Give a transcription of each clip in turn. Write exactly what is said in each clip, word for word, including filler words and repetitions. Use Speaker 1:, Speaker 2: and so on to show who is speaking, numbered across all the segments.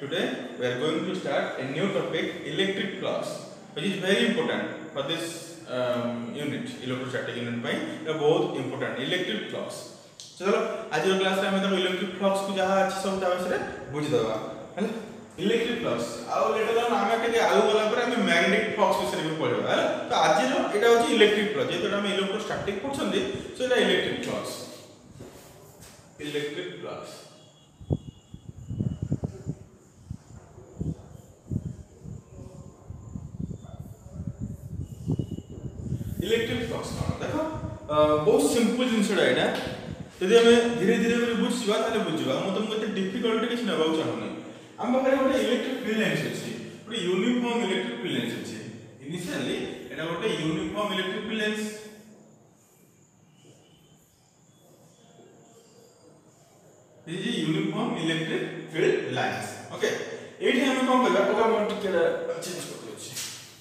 Speaker 1: today we are going to start a new topic, electric flux, which is very important for this um, unit, electrostatic unit by a बहुत important electric flux. चलो आज रो class रे हम तो electric flux को जहा अछि सब ता विषय बुझि दबा हैला इलेक्ट्रिक फ्लक्स आ लेटर ऑन हम के आगु गला पर हम मैग्नेटिक फ्लक्स विषय भी पढिबा हैला तो आज रो एटा होछि इलेक्ट्रिक फ्लक्स जेतो हम इलेक्ट्रोस्टैटिक पढछन्ती सो एटा electric flux electric flux electric flux ना देखो बहुत सिंपल जिंसडा एटा यदि हमें धीरे धीरे बुझिबा ताले बुझिबा हम तुमको एते डिफिकल्ट किछ नबाउ चाहूनी हम पाखरे गोटे इलेक्ट्रिक फील्ड लाइन्स अछि गोटे यूनिफॉर्म इलेक्ट्रिक फील्ड लाइन्स अछि इनिशियली एटा गोटे uniform electric field lines this is uniform electric field lines okay एठी हम कोन करबा ओका हम टिकेटा चेंज करबै अछि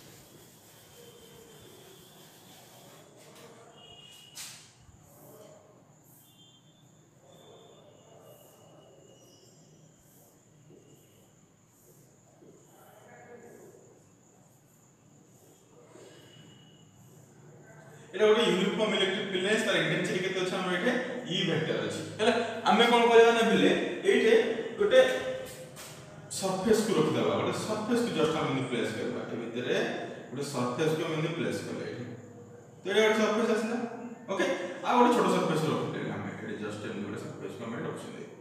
Speaker 1: एटा गोटे यूनिफॉर्म इलेक्ट्रिक फील्ड लाइन्स तार इंटेंसिटी केते अछि हम एठे ई वेक्टर अछि हैला हमें कोन करबा ना बिले एठे गोटे सरफेस को रख देबा गोटे सरफेस को जस्ट हम प्लेस करबा ए भीतर गोटे सरफेस को हम प्लेस करबा एठे तो एटा गोटे सरफेस आछला ओके आ गोटे छोटो सरफेस रख दे हम एठे जस्ट हम गोटे सरफेस को हम रख दे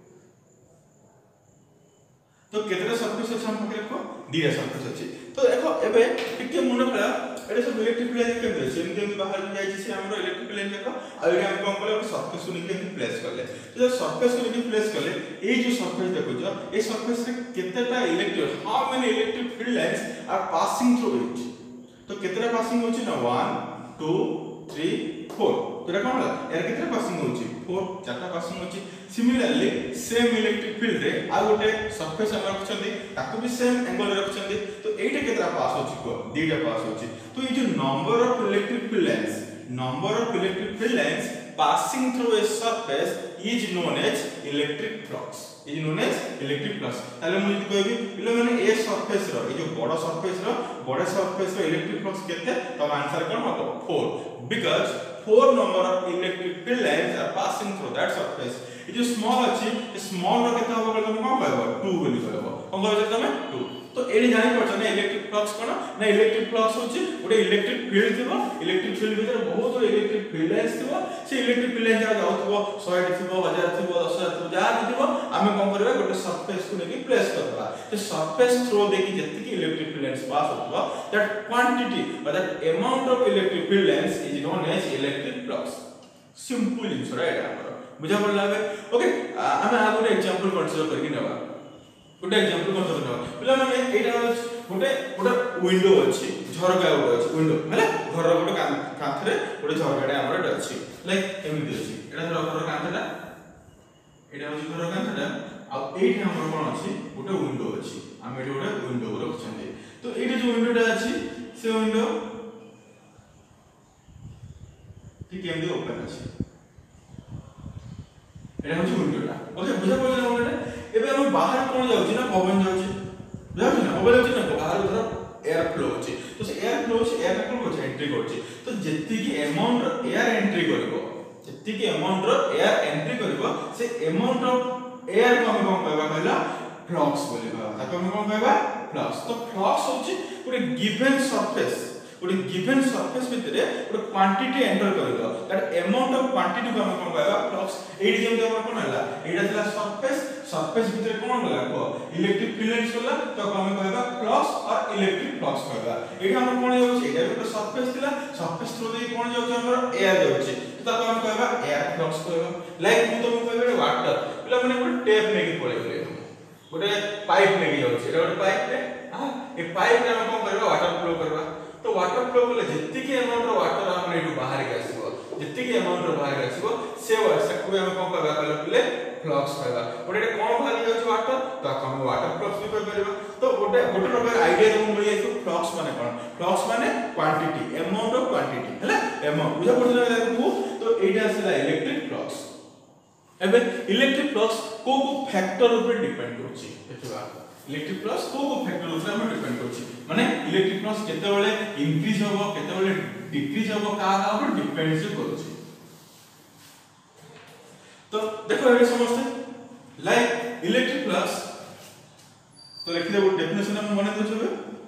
Speaker 1: तो केतेटा सरफेस अछि हम पकरे को दीटा सरफेस अछि तो देखो एबे टिके मुन खला एटा सब इलेक्ट्रिक फील्ड लाइन केते छै एमते हम बाहर में जाई छै हमरो इलेक्ट्रिक फील्ड लाइन देखो आ एटा हम कोन करले सरफेस को निके प्लेस करले तो जब सरफेस को निके प्लेस करले ए जो सरफेस देखो जो ए सरफेस रे केतेटा electric how many electric field lines are passing through it तो केतेटा पासिंग होछि ना one two three four तो एटा कोन होला यार केतेटा पासिंग होछि four चारटा पासिंग होछि सिमिलरली सेम इलेक्ट्रिक फील्ड रे आ गोटे सरफेस हम रखछन्ती ताको भी सेम एंगल रे रखछन्ती तो एटा केतेटा पास होछि को दीटा पास होछि तो ये जो number of electric field lines number of electric field lines passing through a surface is known as electric flux is known as electric flux ताले मु जदी कहबी पिले माने ए सरफेस रो ए जो बडा सरफेस रो बडा सरफेस रो इलेक्ट्रिक फ्लक्स केते तो आंसर कोन हबो four because four number of electric field lines are passing through that surface ए जो स्मॉल अछि स्मॉल रो केते हबो तुम कोन कहबो two बोली कहबो कोन कहबो तमे two तो एडी जानि परछ ना इलेक्ट्रिक फ्लक्स कोन ना इलेक्ट्रिक फ्लक्स होछि ओटे इलेक्ट्रिक फील्ड थिबो इलेक्ट्रिक फील्ड भीतर बहुत इलेक्ट्रिक फील्ड लाइन्स थिबो से इलेक्ट्रिक फील्ड लाइन जा जाउथबो one hundred थिबो one thousand थिबो ten thousand थिबो जा थिबो आमे कोन करबा गोटे सरफेस को नेकी प्लेस करबा तो सरफेस थ्रू देखि जति की इलेक्ट्रिक फील्ड लाइन्स पास होतबो दैट क्वांटिटी और that amount of electric field lines is known as electric flux simple is right हमरो बुझा पड़ला बे ओके आमे आ गोटे एग्जांपल कंसीडर करके नेबा गोटे एग्जांपल कंसीडर नेबा पिला माने एटा गोटे गोटे विंडो अछि झरका गोटे अछि विंडो हैला घर गोटे कांथरे गोटे झरकाटे हमर एटा अछि लाइक एमिति अछि एटा धर घर कांथटा एटा अछि घर कांथटा आ एठी हमर कोन अछि गोटे विंडो अछि हम एठी गोटे विंडो रखछन्ते तो एठी जो विंडोटा अछि से विंडो ठीक एमिति ओपन अछि एटा अछि विंडोटा ओके बुझा पड़ला मोरे एबे हम बाहर कोन जाउछि ना पवन जाउछि बुझाछि ना पवन जाउछि ना बाहर धर एयर फ्लो अछि तो से एयर फ्लो अछि एयर कोन होछि एंट्री करछि तो जति की अमाउंट रो एयर एंट्री करबो जति की अमाउंट रो एयर एंट्री करबो से अमाउंट ऑफ एयर को हम कोन कहबा कहला फ्लक्स बोली कहबा ताको हम कोन कहबा फ्लक्स तो फ्लक्स होछि पुरे गिवन सरफेस पुरे गिवन सरफेस भितरे पुरे क्वांटिटी एंटर करबो दैट अमाउंट ऑफ क्वांटिटी को हम कोन कहबा फ्लक्स एडी जेम हमर कोन हला एडा थला सरफेस सरफेस भितरे कोन होला को इलेक्ट्रिक फील्ड लाइन्स होला तो हम कहबा फ्लक्स और इलेक्ट्रिक फ्लक्स कहबा एडी हमर कोन जाउछि एडा भी सरफेस थिला सरफेस थ्रू दे कोन जाउछि हमर एयर जाउछि तो हम कहबा एयर फ्लक्स कहबा लाइक मु तो कहबा वाटर पिला माने गोटे टेप नेकी पळेले गोटे पाइप नेकी जाउछि एडा गोटे पाइप रे हां ए पाइप रे हम कोन करबा वाटर फ्लो करबा तो वाटर फ्लो करले जति की अमाउंट रो वाटर हम एडू बाहर के आसीबो जति की अमाउंट रो बाहर के आसीबो से सकु हम कोन कहबा कहले फ्लक्स कहबा गोटे कोन बाहर जाउछि वाटर तो हम वाटर फ्लक्स भी कह परबा तो गोटे गोटे प्रकार आईडिया हम मिल जाय फ्लक्स माने कोन फ्लक्स माने क्वांटिटी अमाउंट ऑफ क्वांटिटी हैला अमाउंट बुझा पड़ला लागू तो एटा आसीला इलेक्ट्रिक फ्लक्स एबे इलेक्ट्रिक फ्लक्स को को फैक्टर ऊपर डिपेंड करछि देखबा इलेक्ट्रिक फ्लक्स को को फैक्टर ऊपर हम डिपेंड करछि माने इलेक्ट्रिक फ्लक्स केते बेले इंक्रीज होबो केते बेले डिक्रीज होबो का का ऊपर डिपेंड करछि। तो देखो ये समझते लाइक इलेक्ट्रिक फ्लक्स तो लिख देबो डेफिनेशन हम बने दछबे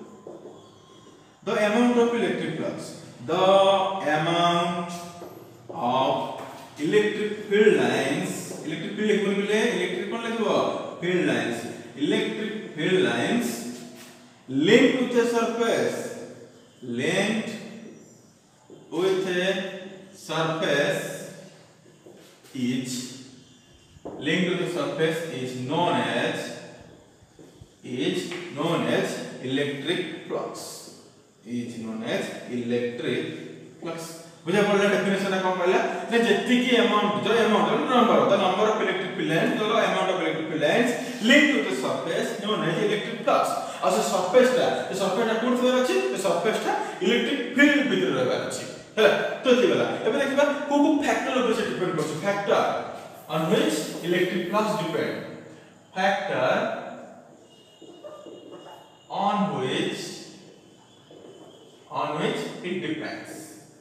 Speaker 1: the amount of electric flux the amount of electric field lines electric field लिखबो बोले इलेक्ट्रिक कोन लिखबो field lines electric field lines linked with a surface linked with a surface is linked with a surface is known as is known as electric flux is known as electric flux बुझा पड़ला definition कौन कहला जे जति की amount जो amount number the number of electric field lines the amount of electric field lines linked to the surface known as electric flux और surface टा ये सरफेस टा कोन थोर अछि ये सरफेस टा इलेक्ट्रिक फील्ड भीतर रहबार अछि हैला तो एति वाला एबे देखबा को को फैक्टर ऊपर से डिपेंड करछ factor on which electric flux depend factor on which on which it depends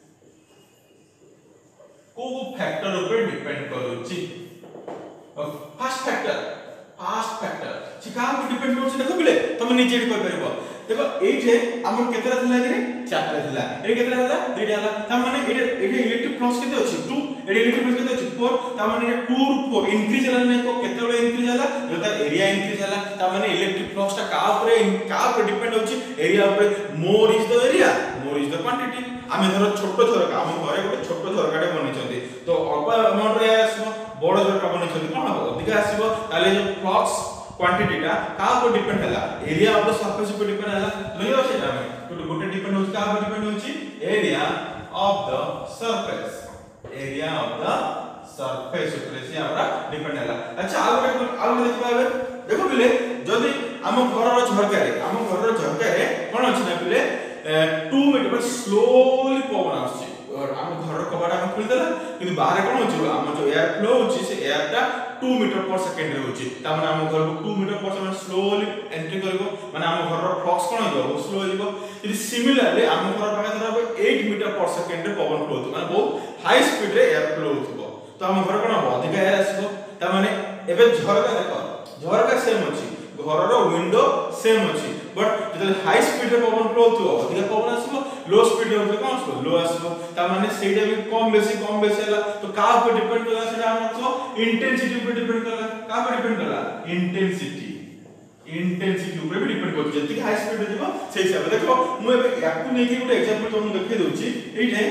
Speaker 1: को फैक्टर ऊपर डिपेंड करूची फर्स्ट फैक्टर फर्स्ट फैक्टर छिका ऊपर डिपेंड करूची देखो बिले तुम नीचे कर परबो देखो एठे हमर केतरा थिला कि चारटा थिला ए केतरा हला दुईटा हला त माने एठे एठे इलेक्ट्रिक फ्लक्स केते अछि टू एठे इलेक्ट्रिक फ्लक्स केते अछि फोर त माने एठे टू रु फोर इंक्रीज हला नै को केते बेले इंक्रीज हला जता एरिया इंक्रीज हला त माने इलेक्ट्रिक फ्लक्स ता का ऊपर का ऊपर डिपेंड होछि एरिया ऊपर more is the area more is the quantity आमे धरो छोटो झरका हम घरे गोटे छोटो झरकाटे बनिचंती तो अल्प अमाउंट रे आसबो बड़ झरका बनिचंती कोन हो अधिक आसीबो ताले जो फ्लक्स क्वांटिटी टा का ऊपर डिपेंड हला एरिया ऑफ द सरफेस ऊपर डिपेंड हला लइयो सेटा में तो गोटे डिपेंड होछि का ऊपर डिपेंड होछि area of the surface area of the surface ऊपर से हमरा डिपेंड हला। अच्छा आ गोटे आ गोटे देखबाबे देखो बिले जदी हम घर रो झरका रे हम घर रो झरका रे कोन अछि ना बिले टू मीटर स्लोली पवन आछि और हम घर कबाड़ हम खोल देला कि बाहर कोन होछि हम जो एयर फ्लो होछि से एयर टा टू मीटर पर सेकंड रे होछि त माने हम घर को two meter per second slowly entry करबो माने हम घर रो फ्लक्स कोन होइबो स्लो होइबो यदि सिमिलरली हम घर पाखे धरबो एट मीटर पर सेकंड रे पवन फ्लो होतो माने बहुत हाई स्पीड रे एयर फ्लो होतो तो हम घर कोन अधिक एयर आसीबो त माने एबे झरका देखो झरका सेम अछि घर रो विंडो सेम अछि बट जदि हाई स्पीड रे पवन फ्लो होतो अधिक पवन आसीबो लो स्पीड रे होतो कोन आसीबो लो आसीबो त माने सेटा भी कम बेसी कम बेसी हला तो का ऊपर डिपेंड करला सेटा हम तो इंटेंसिटी ऊपर डिपेंड करला का ऊपर डिपेंड करला इंटेंसिटी इंटेंसिटी ऊपर भी डिपेंड करछ जति हाई स्पीड रे जीवो सेही हिसाब देखो मु एबे याकू नै कि गुटे एग्जांपल तुमु देखै दोछि एइठे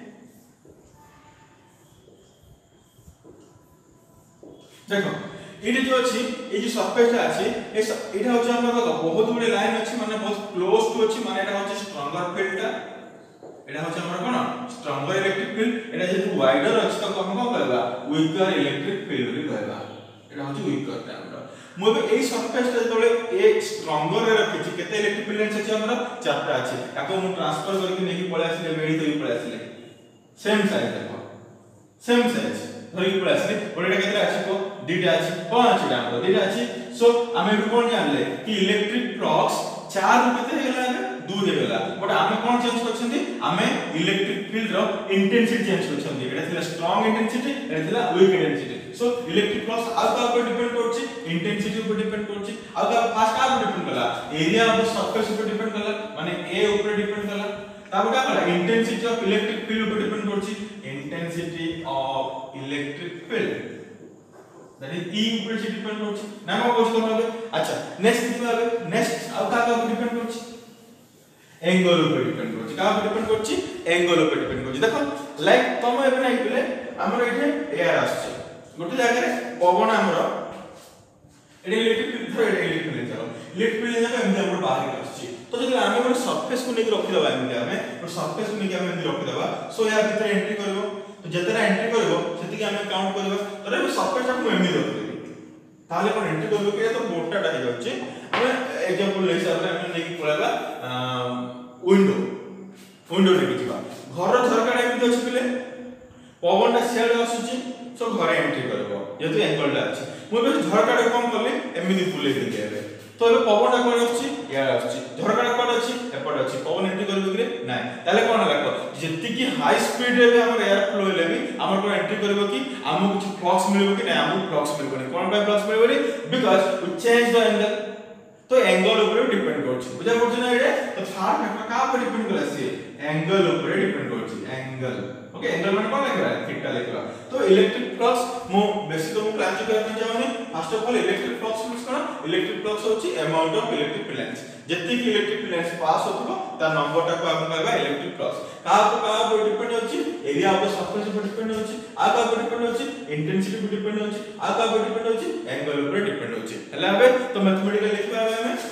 Speaker 1: देखो एडी जो अछि ए जो सरफेस अछि ए एटा होछ हमर बहुत गुडे लाइन अछि माने बहुत क्लोज टू अछि माने एटा होछ स्ट्रॉन्गर फील्ड टा एटा होछ हमर कोन स्ट्रॉन्गर इलेक्ट्रिक फील्ड एटा जेतु वाइडर अछि तो हम कोन कहबा वीकर इलेक्ट्रिक फील्ड भी कहबा एटा होछ वीकर टा हमर मु ए सरफेस टा तळे ए स्ट्रॉन्गर रे रखिछि केते इलेक्ट्रिक फील्ड अछि हमर चारटा अछि ताको मु ट्रांसफर करके नेकी पळे आसिले बेडी तई पळे आसिले सेम साइज देखो सेम साइज धरि पळे आसिले बडा केतरा अछि को दीटा अछि कोन अछि डामरो दीटा अछि सो आमे भी कोन जानले कि इलेक्ट्रिक फ्लक्स चार केते हेला दो हेला बट आमे कोन चेंज करछंती आमे इलेक्ट्रिक फील्ड रो इंटेंसिटी चेंज करछंती एटा थिला स्ट्रांग इंटेंसिटी एटा थिला weak intensity so electric flux आ का ऊपर डिपेंड करछि इंटेंसिटी ऊपर डिपेंड करछि आ का फास्ट का ऊपर डिपेंड करला एरिया ऑफ द सरफेस ऊपर डिपेंड करला माने ए ऊपर डिपेंड करला ताबे का करला इंटेंसिटी ऑफ इलेक्ट्रिक फील्ड ऊपर डिपेंड करछि intensity of electric field that is ई ऊपर से डिपेंड करछि नाम कोस करबे। अच्छा नेक्स्ट दिबाबे नेक्स्ट आ का का डिपेंड करछि एंगल ऊपर डिपेंड करछि का ऊपर डिपेंड करछि एंगल ऊपर डिपेंड करछि देखो लाइक तम एबे नै बिले हमर एठे एयर आछे गोटे जागा रे पवन हमर एडे इलेक्ट्रिक फील्ड थ्रो एडे इलेक्ट्रिक फील्ड चलो इलेक्ट्रिक फील्ड जागा एमते हमर बाहर आछे तो जदि आमे गोटे सरफेस को नेकी रखि दबा एमते आमे गोटे सरफेस को नेकी आमे रखि दबा सो या भीतर एंट्री करबो तो जतरा एंट्री करबो सेति कि आमे काउंट करबा तरे सरफेस को एमनी रखि देबी ताले कोन एंट्री करबो कि तो मोटा टा हे जाउची आमे एग्जांपल ले हिसाब रे आमे नेकी पळेबा विंडो विंडो नेकी जिबा घर झरका एमती अछि बिले पवन टा सेड आसुची सो घर एंट्री करबो जेतु एंगल टा अछि मु बे झरका रे कम करले एमनी बुले दे देबे तो ए पवन कोन आछी या आछी झरका कोन आछी एपट आछी पवन एंट्री करबो कि नाही ताले कोन लागो जति की हाई स्पीड रे हमर एयर फ्लो हेले भी हमर कोन एंट्री करबो कि हमु कुछ फ्लक्स मिलबो कि नाही हमु फ्लक्स मिलबो नहीं कोन बाय फ्लक्स मिलबो नहीं because we change the angle तो एंगल ऊपर डिपेंड करछि बुझा पड़छ ना एडे तो थर्ड फैक्टर का पर डिपेंड करला से एंगल ऊपर डिपेंड करछि एंगल ओके एंगल माने कोन लिखला थीटा लिखला तो इलेक्ट्रिक फ्लक्स मो बेसिक तो क्लास करने जाउनी first of all electric flux means कोन इलेक्ट्रिक फ्लक्स होछि अमाउंट ऑफ इलेक्ट्रिक फिलेंस जति की इलेक्ट्रिक फिलेंस पास होतबो ता नंबर टा को हम कहबा इलेक्ट्रिक फ्लक्स का का पर डिपेंड होछि एरिया ऑफ द सरफेस पर डिपेंड होछि आ का पर डिपेंड होछि इंटेंसिटी पर डिपेंड होछि आ का पर डिपेंड होछि एंगल ऊपर डिपेंड होछि हला हबे तो मैथमेटिकल लिखबा हमें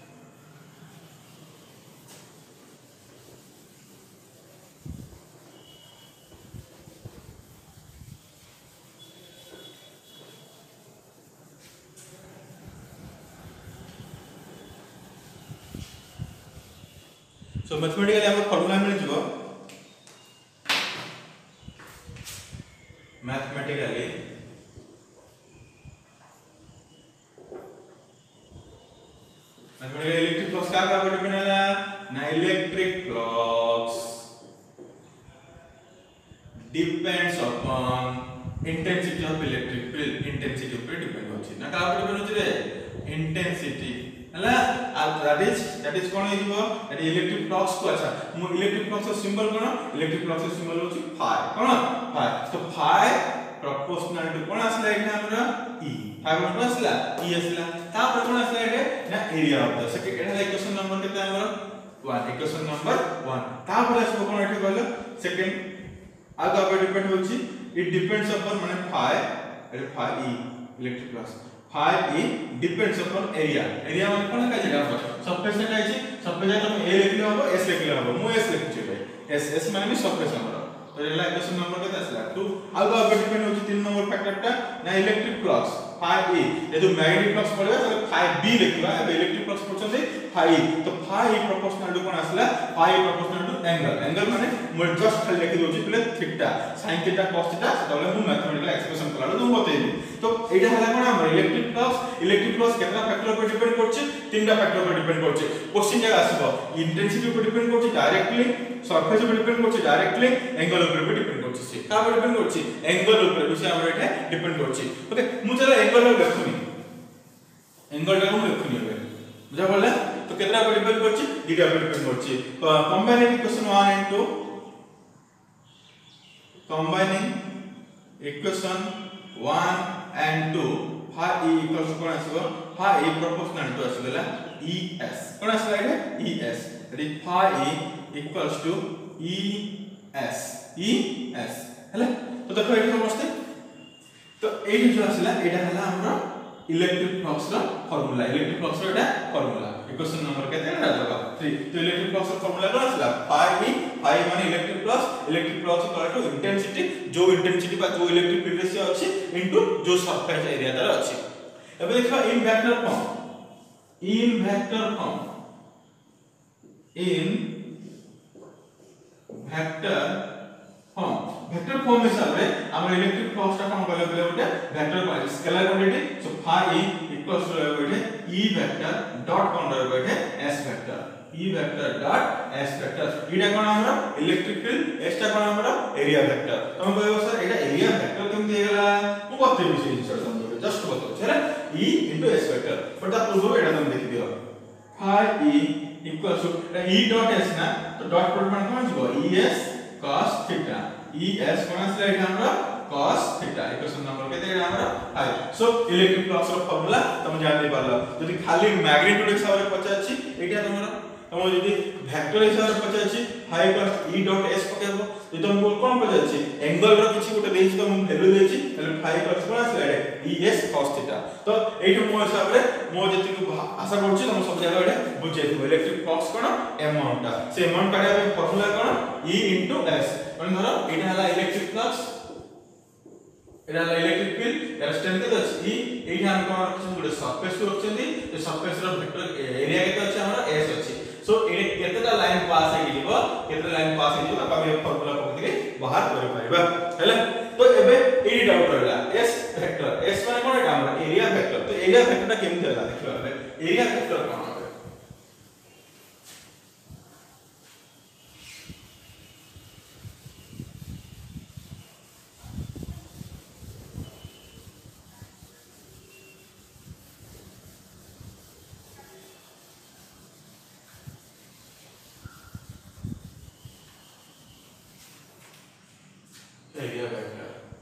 Speaker 1: सो मैथमेटिकली हमर फार्मूला मिल जिवो मैथमेटिकली मैथमेटिकली इलेक्ट्रिक फ्लक्स का का डिपेंड है ना electric flux depends upon intensity of electric field intensity ऊपर डिपेंड होछि ना का डिपेंड होछि रे इंटेंसिटी हला दैट इज दैट इज कोन हिबो दैट इलेक्ट्रिक फ्लक्स को अच्छा मु इलेक्ट्रिक फ्लक्स सिंबल कोन इलेक्ट्रिक फ्लक्स सिंबल होछि फाई कोन फाई तो फाई प्रोपोर्शनल टू कोन आसला एटा हमरा ई फाई कोन आसला ई आसला ता पर कोन आसला एटा ना एरिया ऑफ द सेकंड एटा इक्वेशन नंबर केते हमरा वन इक्वेशन नंबर वन ता पर आसबो कोन एटा कहलो सेकंड आगा पर डिपेंड होछि इट डिपेंड्स अपॉन माने फाई एटा phi E electric flux phi E depends upon area area माने कोन का जगह पर सरफेस का है सरफेस है तो ए लिखले होबो एस लिखले होबो मु एस लिखछि भाई एस एस माने भी सरफेस हमर तो एला इक्वेशन नंबर केते आसला टू आगा पर डिपेंड होछि तीन नंबर फैक्टर टा ना इलेक्ट्रिक फ्लक्स फाई ई ये जो मैग्नेटिक फ्लक्स पड़ेगा तो फाई बी लिखबा अब इलेक्ट्रिक फ्लक्स पड़छे फाई तो फाई प्रोपोर्शनल टू कोन आसला phi proportional to angle angle माने मु जस्ट खाली लिखि दोछि plus theta sin theta cos theta तबले मु मैथमेटिकल एक्सप्रेशन कलालो दु बतेइबी तो एटा हला कोन हमर इलेक्ट्रिक फ्लक्स इलेक्ट्रिक फ्लक्स केतना फैक्टर पर डिपेंड करछि तीनटा फैक्टर पर डिपेंड करछि क्वेश्चन जगह आसीबो इंटेंसिटी पर डिपेंड करछि डायरेक्टली सरफेस पर डिपेंड करछि डायरेक्टली एंगल पर डिपेंड करछि से का पर डिपेंड करछि एंगल ऊपर विषय हमर एटा डिपेंड करछि ओके मु चला एंगल देखुनी एंगल टा मु देखुनी बे बुझा पड़ला तो केतना पर डिपेंड करछि दीटा पर डिपेंड करछि combining equation one and two combining equation one and two phi e equals कोन आसीबो phi e proportional to आसीबला es कोन आसीला एटा es रि phi e equals to es es हला तो देखो एटा समझते तो एटा जो आसीला एटा हला हमरो इलेक्ट्रिक फ्लक्स रा फार्मूला इलेक्ट्रिक फ्लक्स रा एटा फार्मूला इक्वेशन नंबर केते एटा दबा थ्री तो इलेक्ट्रिक फ्लक्स रा फार्मूला कोन आसीला phi e phi माने electric flux electric flux equal to intensity जो इंटेंसिटी बा जो इलेक्ट्रिक फील्ड से अछि इनटू जो सरफेस एरिया तार अछि एबे देखा in vector form in vector form in vector form vector form हिसाब रे हमर इलेक्ट्रिक फ्लक्स ता कोन कहले बोले ओटे vector quantity scalar quantity so phi e equals to बोले e वेक्टर डॉट कोन रे बोले s vector e vector dot s vector इडा कोन हमरा इलेक्ट्रिक फील्ड s ता कोन हमरा एरिया वेक्टर तुम कहबो सर एटा एरिया वेक्टर केम देगला मु बते विषय सर समझो जस्ट बतो छला e s वेक्टर बट ता पूर्व एटा तुम देखि दियो phi e equals to e dot s ना तो डॉट प्रोडक्ट कोन जिवो es cos थीटा es कोन आसला एटा हमरा cos थीटा इक्वेशन नंबर केते एटा हमरा फाइव सो इलेक्ट्रिक फ्लक्स रो फार्मूला तुम जान नै पारलो जदि खाली मैग्नीट्यूड हिसाब रे पचाछि एटा हमरा तुम जदि वेक्टर हिसाब रे पचाछि five plus e dot s पकेबो जे तुम कोन पचाछि एंगल रो किछि गोटे देछि तुम वैल्यू देछि तले फाइव प्लस कोन आसला एटा es cos थीटा तो एटा मो हिसाब रे मो जति आशा करछि तुम सब जगह एटा बुझै दिबो इलेक्ट्रिक फ्लक्स कोन अमाउंट से अमाउंट काढे हम फार्मूला कोन e s मन धरो एटा हला इलेक्ट्रिक फ्लक्स एटा हला इलेक्ट्रिक फील्ड एरा स्ट्रेंथ केते अछि e एटा हम कोन रखछि गोटे सरफेस को रखछन्ती जे सरफेस रो वेक्टर एरिया केते अछि हमरा s अछि सो एटा केतेटा लाइन पास हे जिवो केते लाइन पास हे जिवो हम ए फार्मूला पकति के बाहर कर पाइबा हैला तो एबे एडी डाउट रहला s वेक्टर s माने कोन एटा हमरा एरिया वेक्टर तो एरिया वेक्टर केमि देला देखिबा एरिया वेक्टर कौन है एरिया वेक्टर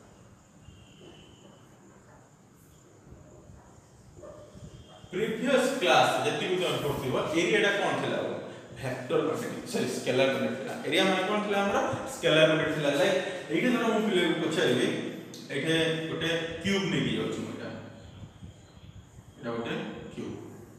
Speaker 1: प्रीवियस क्लास जति भी हम पढ़थिबो एरियाटा कोन थिला vector quantity sorry scalar quantity थिला एरिया माने कोन थिला हमरा स्केलर क्वांटिटी थिला लाइक एठी धर हम पिले पछाइबे एठे गोटे क्यूब नै दियो छु एटा एटा गोटे क्यूब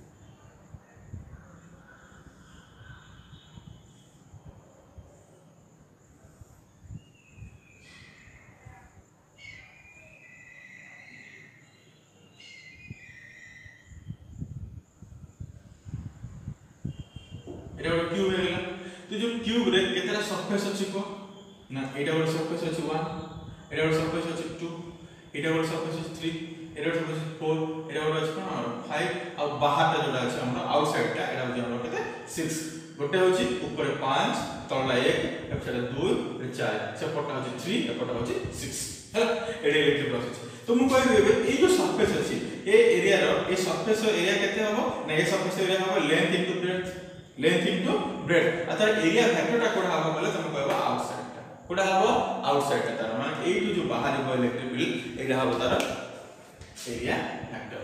Speaker 1: एटा गोटे क्यूब हे गेला तो जो क्यूब रे केतरा सरफेस अछि को ना एटा गोटे सरफेस अछि वन एटा गोटे सरफेस अछि टू एटा गोटे सरफेस अछि थ्री एटा गोटे सरफेस अछि फोर एटा गोटे अछि कोन फाइव आ बाहरटा जोडा अछि हमरा आउटसाइड टा एटा होछि हमरा केते सिक्स गोटे होछि ऊपर पाँच तळला एक एपटा दो ए चार सेपटा होछि तीन एपटा होछि सिक्स हैला एटा इलेक्ट्रिक प्रोसेस तो मु कहबे ए जो सरफेस अछि ए एरिया रो ए सरफेस एरिया केते हबो ना ए सरफेस एरिया हबो length into breadth length into breadth अतः एरिया वेक्टर टा कोडा हबो बोले तुम कहबो आउटसाइड टा कोडा हबो आउटसाइड टा तार माने ए जो बाहर को इलेक्ट्रिक फील्ड एटा हबो तार एरिया वेक्टर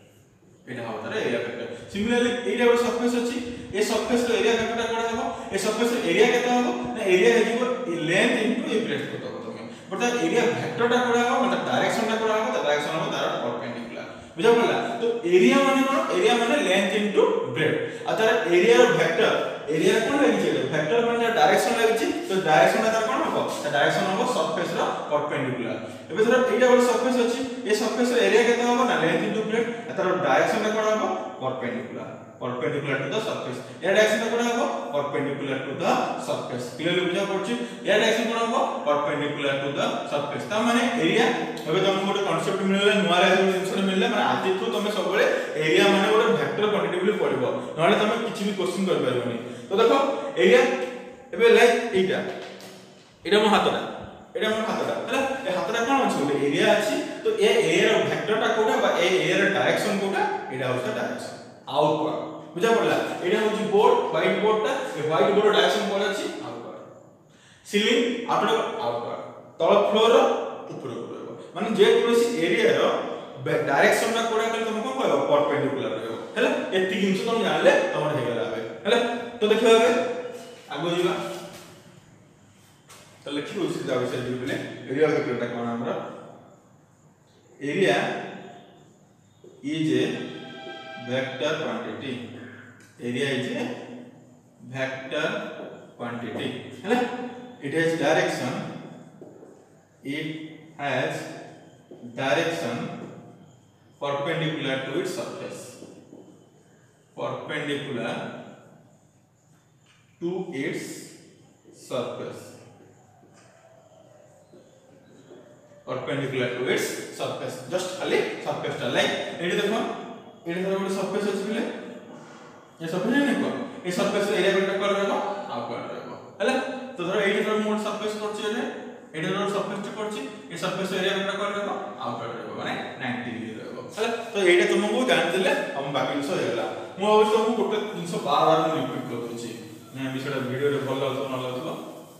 Speaker 1: एटा हबो तार एरिया वेक्टर सिमिलरली एटा जो सरफेस अछि ए सरफेस रो एरिया वेक्टर टा कोडा हबो ए सरफेस रो एरिया केता हबो ना एरिया हेजिबो लेंथ इनटू ए ब्रेड्थ को तो तुम बट एरिया वेक्टर टा कोडा हबो मतलब डायरेक्शन टा कोडा हबो द डायरेक्शन हबो तार परपेंडिकुलर बुझा पड़ला तो एरिया माने कोन एरिया माने लेंथ इनटू ब्रेड्थ अतः एरिया रो वेक्टर एरिया कोन लागि छै वेक्टर माने डायरेक्शन लागि छै तो डायरेक्शन तार कोन हबो द डायरेक्शन हबो सरफेस रो परपेंडिकुलर एबे धर एटा गोटे सरफेस अछि ए सरफेस रो एरिया केते हबो ना लेंथ इनटू ब्रेड्थ तार डायरेक्शन ता कोन हबो perpendicular perpendicular to the surface या डायरेक्शन ता कोन हबो perpendicular to the surface clearly बुझा पड़छि या डायरेक्शन कोन हबो परपेंडिकुलर टू द सरफेस ता माने एरिया एबे तुमको गोटे कांसेप्ट मिलला नुवा रे जिंस मिलला माने आदि तो तुम सब बळे एरिया माने गोटे वेक्टर क्वांटिटी बिल पड़िबो नले तुम किछि भी क्वेश्चन कर परबनी तो देखो एरिया एबे लाइक एटा एटा मो हातटा एटा मो हातटा हला ए हातटा कोन अछि गोटे एरिया अछि तो ए एरिया रो वेक्टर टा कोटा बा ए एरिया रो डायरेक्शन कोटा एटा होता डायरेक्शन आउटवर्ड बुझा पड़ला एटा होछि बोर्ड व्हाइट बोर्ड टा ए व्हाइट बोर्ड डायरेक्शन कोन अछि आउटवर्ड सीलिंग आपडो आउटवर्ड तळ फ्लोर रो ऊपर को माने जे कोनसी एरिया रो डायरेक्शन टा कोडा कले तुम कोन कहबो परपेंडिकुलर रहबो हैला एति जिंस तुम जानले तमर हे गेला हैला तो देखियो आगे आगो जीवा तो लिखियो उसी जावे से बिले एरिया वेक्टर टा कोन हमरा area is a vector quantity area is a vector quantity हैला it has direction it has direction perpendicular to its surface perpendicular to its surface perpendicular to its surface just खाली surface टा like एठी देखो एठी धर ଗୋଟେ surface ଅଛି बिले ये surface नहीं को ए surface रे एरिया वेक्टर कर रहबो आउटवर्ड रहबो हैला तो धर एठी धर मोर surface करछि एने एठी धर surface टा करछि ए surface एरिया वेक्टर कर रहबो आउटवर्ड रहबो माने नाइंटी डिग्री रहबो हैला तो एटा तुमको जान देले हम बाकी विषय हेला मु अब तुमको गोटे जिंस बार बार मु रिपीट कर दउछि नै विषयटा वीडियो रे भल लागतो न लागतो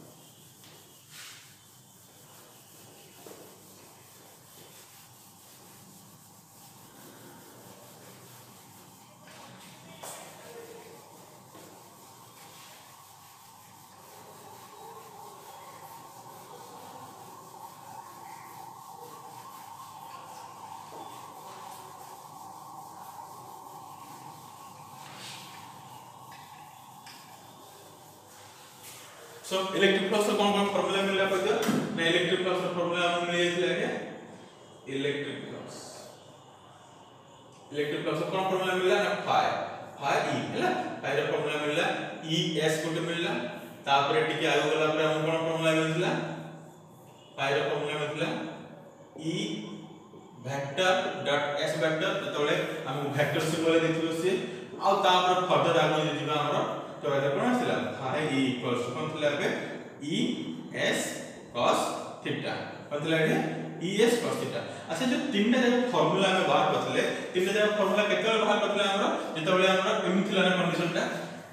Speaker 1: सो इलेक्ट्रिक फ्लक्स कौन कौन फार्मूला मिलला पदियो ना इलेक्ट्रिक फ्लक्स फार्मूला हम मिल जाइला के इलेक्ट्रिक फ्लक्स इलेक्ट्रिक फ्लक्स कौन फार्मूला मिलला ना फाई फाई ई हैला फाई रो फार्मूला मिलला ई एस कोटे मिलला तापरे टिके आगो गला पर हम कौन फार्मूला मिलला फाई रो फार्मूला मिलला E vector dot S vector ततले हम वेक्टर सिंबल देखियो से आ तापर फर्दर आगो जे जिबा हमर तो एटा कोन आसिला फाइ ई इक्वल्स टू कोन थिला बे ई एस cos थीटा कोन थिला एटा ई एस cos थीटा। अच्छा जो तीनटा जगह फार्मूला हम बाहर करथले तीनटा जगह फार्मूला केतले बाहर करथले हमर जेतबेले हमर एमि थिला ना कंडीशनटा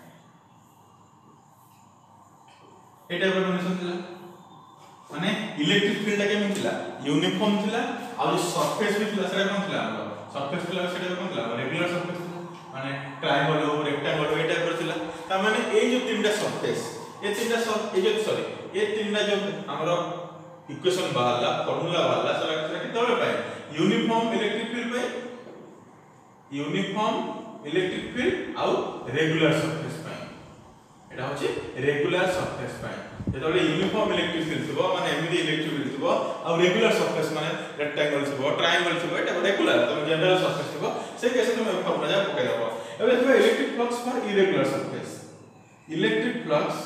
Speaker 1: एटा पर कंडीशन थिला माने इलेक्ट्रिक फील्ड के मिथिला यूनिफॉर्म थिला आ जो सरफेस भी थिला सेटा कोन थिला हमर सरफेस थिला सेटा कोन थिला रेगुलर सरफेस थिला माने ट्रायंगल हो रेक्टेंगल हो एटा पर थिला ता माने ए जो तीनटा सरफेस ए तीनटा सब ए जो सॉरी ए तीनटा जो हमर इक्वेशन बाहरला फार्मूला बाहरला सेटा सेटा केतबेले पाए यूनिफॉर्म इलेक्ट्रिक फील्ड पाए यूनिफॉर्म इलेक्ट्रिक फील्ड आ रेगुलर सरफेस पाए एटा होची रेगुलर सरफेस पाए जेतबेले यूनिफॉर्म इलेक्ट्रिक फील्ड थबो माने एमिति इलेक्ट्रिक फील्ड थबो आ रेगुलर सरफेस माने रेक्टेंगल थबो ट्रायंगल थबो एटा रेगुलर तो जनरल सरफेस थबो से केस में फार्मूला जा पके दबो एबे थबो electric flux for irregular surface electric flux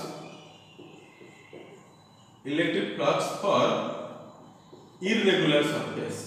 Speaker 1: electric flux for irregular surface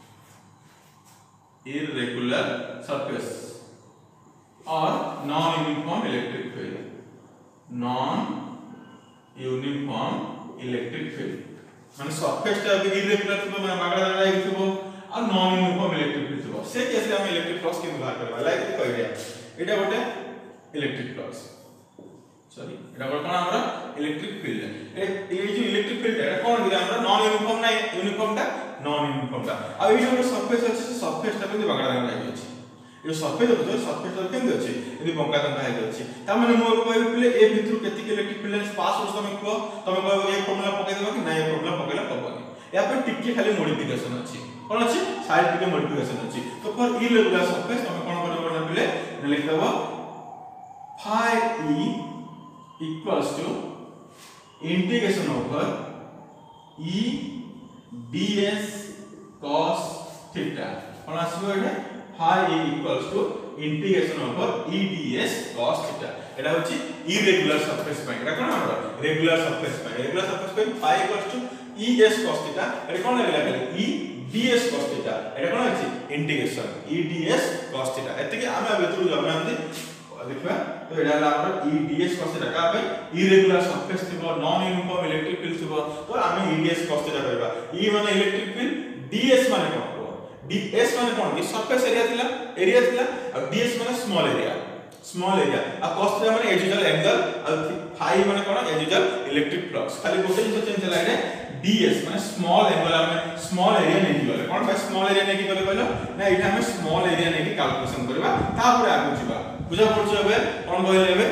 Speaker 1: irregular surface or non uniform electric field non uniform electric field माने सरफेस टा irregular थबो माने बागडा दागडा हेइ थबो आ non uniform electric field थबो से केस रे हम इलेक्ट्रिक फ्लक्स के बाहर करबा लाइक कहि दिया एटा गोटे इलेक्ट्रिक फ्लक्स सॉरी एटा कोन हमरा इलेक्ट्रिक फील्ड ए ए जो इलेक्ट्रिक फील्ड एटा कोन दिया हमरा नॉन यूनिफॉर्म ना यूनिफॉर्म टा नॉन यूनिफॉर्म टा आ ए जो सरफेस अछि सरफेस टा केमि बागडा दागडा हेइ अछि ये सरफेस अछि सरफेस टा केमि अछि एदि बंका दंका हेइ अछि ता माने मो कहै पिले ए भितरु केति इलेक्ट्रिक फील्ड पास हो समय को तमे कहबो ए फार्मूला पकै देबो कि ना ए फार्मूला पकैला पबनी या पे टिके खाली मॉडिफिकेशन अछि कोन अछि साइड टिके मॉडिफिकेशन अछि तो फॉर इरेगुलर सरफेस तमे कोन करबो ना पिले लिख देबो phi E equals to integration over e ds cos theta कोन आसीबो एटा phi e equals to integration over e ds cos theta एटा होची irregular surface पय एटा कोन हमर regular surface पय regular surface पय phi equals to e s cos theta एटा कोन लागला खाली e ds cos theta एटा कोन अछि integration e ds cos theta एते कि आमे बेतरु जमनांती देखबा तो एडा हमर ई डीएस cos थीटा का भाई इरेगुलर सरफेस थिबो नॉन यूनिफॉर्म इलेक्ट्रिक फील्ड थिबो तो आमे ई डीएस cos थीटा करबा ई माने इलेक्ट्रिक फील्ड डीएस माने कोन डीएस माने कोन कि सरफेस एरिया थिला एरिया थिला और डीएस माने स्मॉल एरिया स्मॉल एरिया आ cos थीटा माने एजिकल एंगल और फाई माने कोन एजिकल इलेक्ट्रिक फ्लक्स खाली गोटे जिंस चेंज होला रे डीएस माने स्मॉल एंगल आमे स्मॉल एरिया नै दिबले कोन भाई स्मॉल एरिया नै कि करे कहलो ना एटा हमें स्मॉल एरिया नै कि कैलकुलेशन करबा तापर आगु जिबा बुझा पड़छ एबे कोन कहले एबे